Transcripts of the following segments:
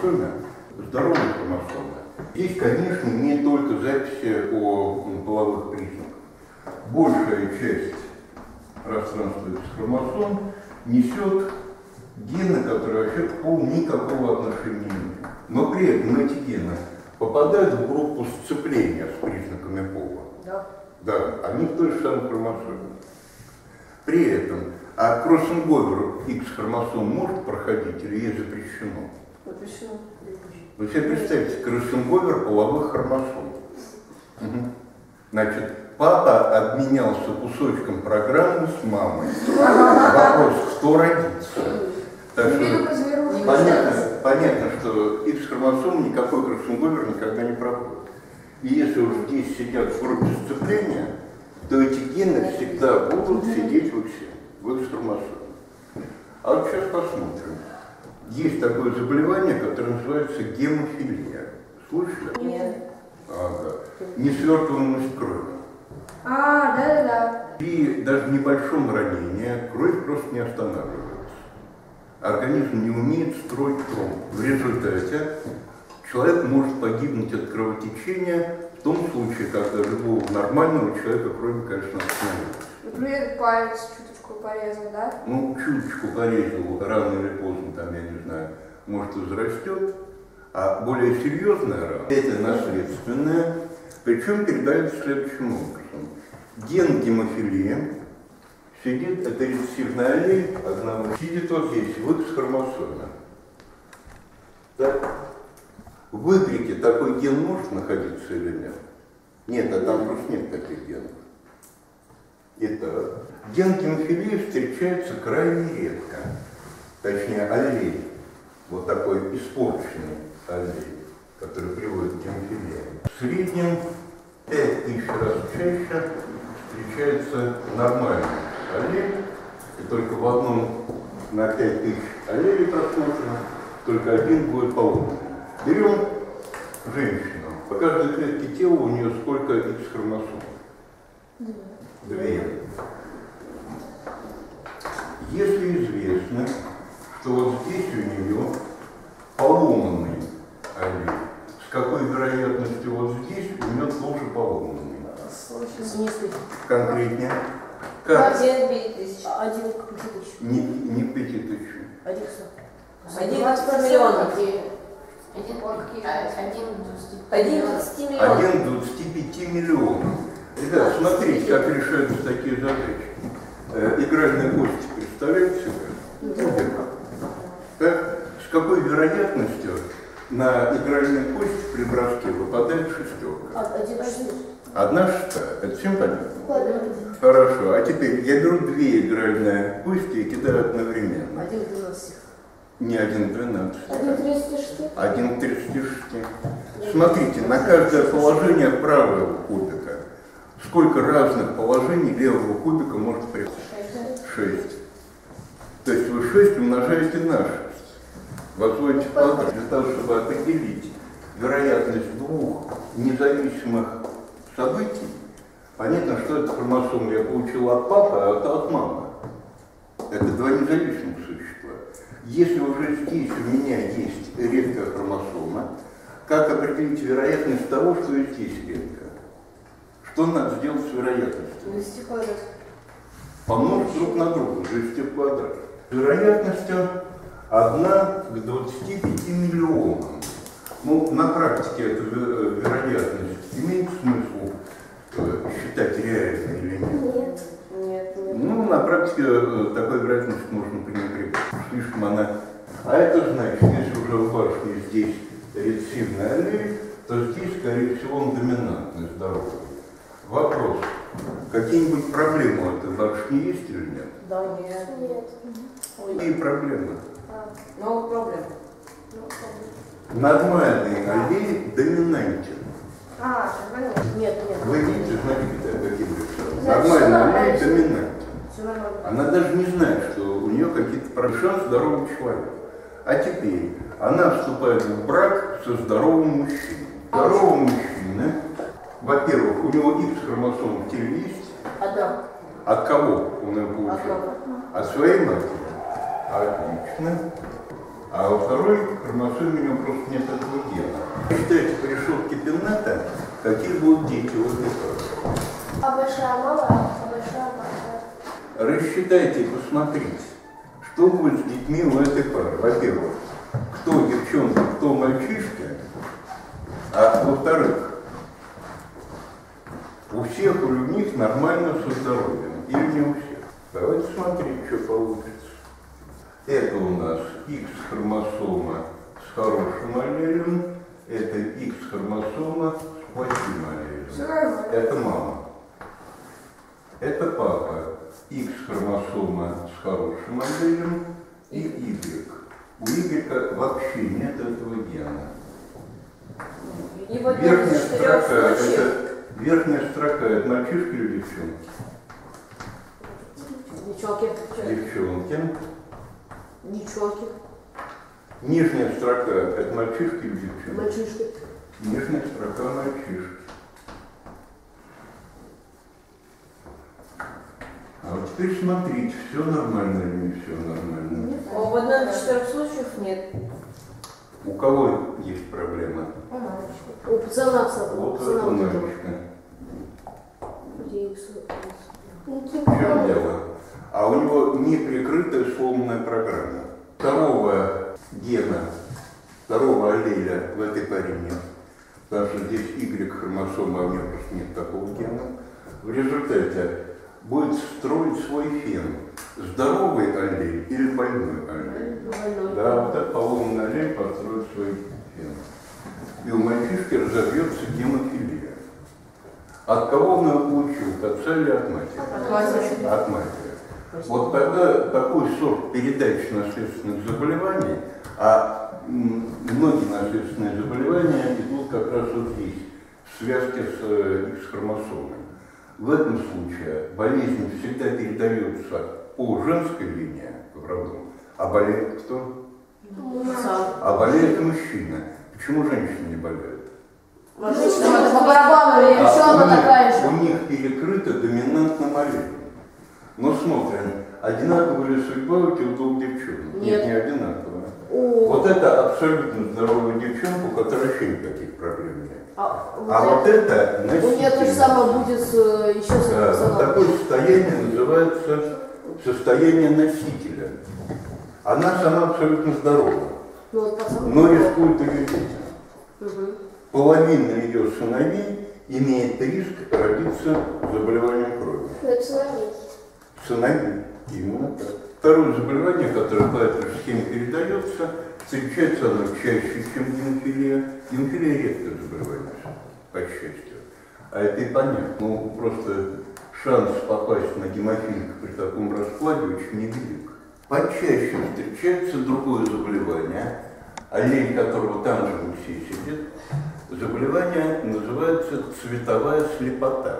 хромосоме, здоровой хромосоме, здесь, конечно, не только записи о половых признаках. Большая часть пространства этих хромосом несет гены, которые вообще к полу никакого отношения не имеют. Но при этом эти гены попадают в группу сцепления с признаками пола. Да. Да, они в той же самой хромосоме. При этом, а кроссинговер X-хромосом может проходить или ей запрещено? Запрещено. Вы себе представьте, кроссинговер половых хромосом. Угу. Значит, папа обменялся кусочком программы с мамой. Вопрос, кто родится? Так что понятно, что X-хромосом никакой кроссинговер никогда не проходит. И если уж здесь сидят в группе сцепления, то эти гены всегда будут сидеть в X-хромосоме. А вот сейчас посмотрим. Есть такое заболевание, которое называется гемофилия. Слышали? Нет. Ага. Несвертываемость крови. Да. При даже небольшом ранении кровь просто не останавливается. Организм не умеет строить тромб. В результате человек может погибнуть от кровотечения в том случае, когда любого нормального человека кровь, конечно, остановится. Например, палец чуточку порезал, да? Ну, чуточку порезал, рано или поздно, там, я не знаю, может, возрастет. А более серьезная рана, это наследственная, причем передается следующим образом. Ген гемофилии сидит, это рецессивный аллель одного, сидит вот здесь, в X-хромосоме. Так? В выкрике такой ген может находиться или нет? Нет, а там просто нет таких генов. Итак, ген гемофилии встречается крайне редко. Точнее, аллель, вот такой испорченный аллель, который приводит к гемофилии. В среднем 5000 раз чаще встречается нормальный аллель, и только в одном на 5000 аллелей просмотрено, только один будет поломан. Берем женщину. По каждой клетке тела у нее сколько X-хромосом? 2. Если известно, что вот здесь у нее поломанный аллель, с какой вероятностью вот здесь у нее тоже поломанный? Конкретнее. Как? 1 к 5000. Не к 5000. 1 к миллионов. 1 к 25 миллионов. Ребят, смотрите, как решаются такие задачи. Игральные кости, представляете себе? Так, с какой вероятностью на игральные кости при броске выпадает шестерка? 1/6. Это всем понятно? Хорошо. А теперь я беру 2 игральные кости и кидаю одновременно. 1 к 12. Не 1 к 12. 1 к 36. 1 к 36. Смотрите, на каждое положение правого кубика сколько разных положений левого кубика может прийти? 6. То есть вы 6 умножаете на 6. Возводите квадрат для того, чтобы определить вероятность 2 независимых событий. Понятно, что это хромосом я получил от папы, а это от мамы. Это 2 независимых существа. Если уже здесь у меня есть редкая хромосома, как определить вероятность того, что и здесь редкая? Что надо сделать с вероятностью? Вывести квадрат. Помножить друг на друга, вывести в квадрат. С вероятностью 1 к 25 миллионам. Ну, на практике эта вероятность имеет смысл считать реальной или нет? Нет. Ну, на практике такой вероятность можно пренебрегать. Слишком она... А это значит, если уже у башни здесь рецессивный аллель, то здесь, скорее всего, он доминантный, здоровый. Вопрос. Какие-нибудь проблемы у этой башни есть или нет? Да, нет. Какие проблемы? No проблем. Нормальный аллель доминантен. Нет. Вы видите, смотрите, какие решения. Нормальный аллель доминантен. Все нормально. Она даже не знает, что у нее какие-то проблемы здорового человека. А теперь она вступает в брак со здоровым мужчиной. Здорового мужчины, во-первых, у него X-хромосом в теле есть. Адам. От кого он ее получил? От своей матери. Отлично. А во второй хромосоме у него просто нет этого гена. Считайте по решетке Пинета, какие будут дети у этой пары. А большая мама, а большая папа. Рассчитайте и посмотрите, что будет с детьми у этой пары. Во-первых, кто девчонка, кто мальчишки, а во-вторых, у всех или у них нормально со здоровьем, или не у всех. Давайте смотреть, что получится. Это у нас X-хромосома с хорошим аллелем, это X-хромосома с плохим аллелем. Это мама. Это папа. X-хромосома с хорошим аллелем и Y. У Y вообще нет этого гена. Верхняя строка это мальчишки или девчонки? Девчонки. Девчонки. Девчонки. Нижняя строка это мальчишки или девчонки? Мальчишки. Нижняя строка мальчишки. А вот теперь смотрите, все нормально или не все нормально? В одном из 4 случаев нет. У кого есть проблема? У пацана, Вот это мальчика. Где В чем дело? А у него неприкрытая сломанная программа. Второго гена, второго аллеля в этой паре нет. Потому что здесь Y-хромосома, а у него просто нет такого гена. В результате будет строить свой фен. Здоровый аллель или больной аллель? Да, вот этот поломанный аллель построит свой фен. И у мальчишки разовьется гемофилия. От кого он его получил? От отца или от матери? От матери. От матери. Вот тогда такой сорт передачи наследственных заболеваний, а многие наследственные заболевания идут как раз вот здесь, в связке с X-хромосомой. В этом случае болезнь всегда передается по женской линии в роду, а болеет кто? А болеет мужчина. Почему женщины не болеют? Женщина по барабану, или еще она такая же. У них перекрыто доминантным аллелем. Но смотрим, одинаковая ли судьба у тех двух девчонок? Нет, не одинаковая. Вот это абсолютно здоровая девчонка, у которой вообще никаких проблем нет. А вот это носитель. У нее то же самое будет еще с пацаном. Такое состояние называется состояние носителя. Она сама абсолютно здорова, но рискует ее дети. Половина ее сыновей имеет риск родиться заболеванием крови. Сыновей. Именно так. Второе заболевание, которое по этой схеме передается, встречается оно чаще, чем гемофилия. Гемофилия редкое заболевание, по счастью. А это и понятно. Ну, просто шанс попасть на гемофилика при таком раскладе очень невелик. Почаще встречается другое заболевание, аллель которого там же у всей сидит. Заболевание называется цветовая слепота.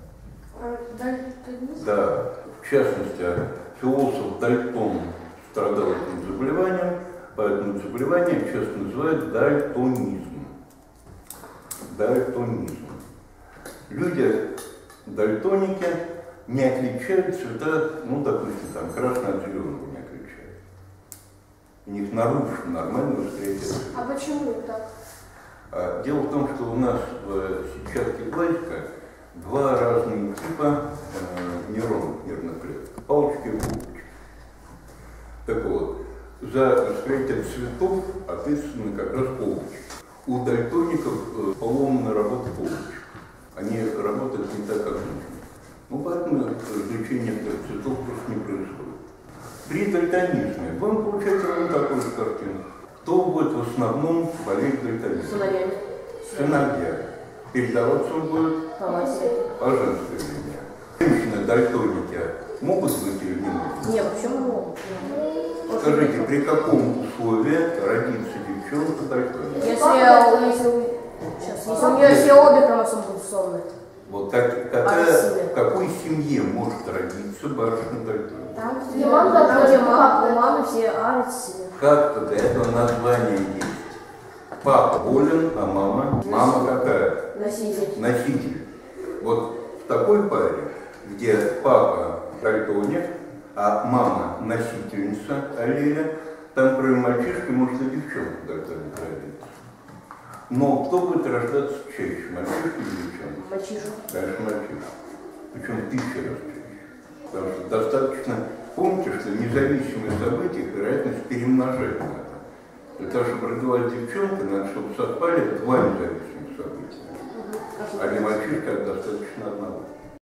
Да, в частности, философ Дальтон страдал этим заболеванием, поэтому заболевание часто называют дальтонизм. Дальтонизм. Люди дальтоники не отличают цвета, ну, допустим, там, красный от зеленого не отличают. У них нарушено нормальное восприятие. А почему так? Дело в том, что у нас в сетчатке глазика два разных типа нейронов, нервных клеток, палочки и булочки. Так вот, за восприятие цветов ответственны как раз полочки. У дальтоников поломана работа полочек. Они работают не так, как нужно. Ну, поэтому различение цветов просто не происходит. При дальтонизме будем получать ровно такую же картину. Кто будет в основном болеть дальтонизмом? Сыновья. Передаваться он будет по женской линии. Женщины-дальтоники могут быть или не могут? Нет, почему могут? Скажите, при каком условии родится девчонка дальтоника? Если у нее все обе хромосомы будут сломаны. Вот в какой семье может родиться барышня дальтоника? Там, где мама, все арцы. Как до этого названия есть? Папа болен, а мама какая? Носитель. Вот в такой паре, где папа дальтоник, а мама носительница аллеля, там кроме мальчишки может и девчонка когда-нибудь родиться. Но кто будет рождаться чаще, мальчишка или девчонка? Мальчишка. Конечно, мальчишка. Причем 1000 раз чаще. Потому что достаточно, помните, что независимые события, вероятность перемножать надо. Для того, чтобы родилась девчонка, надо, чтобы совпали 2 независимых события. А для мальчишки достаточно одного.